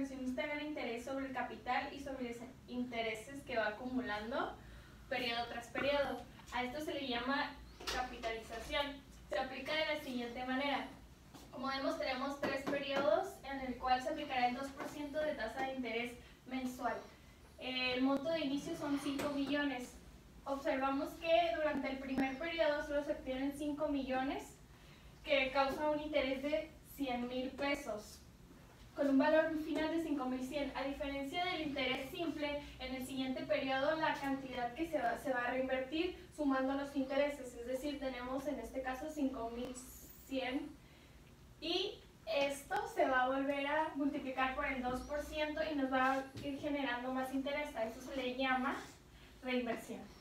inversionista gana interés sobre el capital y sobre los intereses que va acumulando periodo tras periodo. A esto se le llama capitalización. Se aplica de la siguiente manera. Como vemos, tenemos 3 periodos en el cual se aplicará el 2% de tasa de interés mensual. El monto de inicio son 5 millones. Observamos que durante el primer periodo solo se obtienen 5 millones, que causa un interés de 100,000 pesos, con un valor final de 5,100. A diferencia del interés simple, en el siguiente periodo la cantidad que se va a reinvertir sumando los intereses, es decir, tenemos en este caso 5,100 y esto se va a volver a multiplicar por el 2% y nos va a ir generando más interés. A eso se le llama reinversión.